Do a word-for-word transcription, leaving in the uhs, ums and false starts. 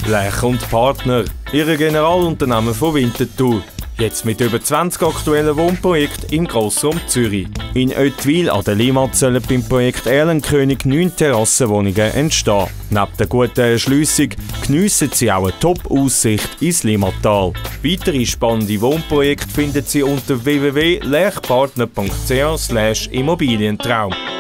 Lech und Partner, Ihre Generalunternehmen von Winterthur. Jetzt mit über zwanzig aktuellen Wohnprojekten im Grossraum Zürich. In Oetwil an der Limmat sollen beim Projekt Erlenkönig neun Terrassenwohnungen entstehen. Neben der guten Erschliessung geniessen Sie auch eine Top-Aussicht ins Limmattal. Weitere spannende Wohnprojekte finden Sie unter w w w punkt lechpartner punkt c h slash immobilientraum.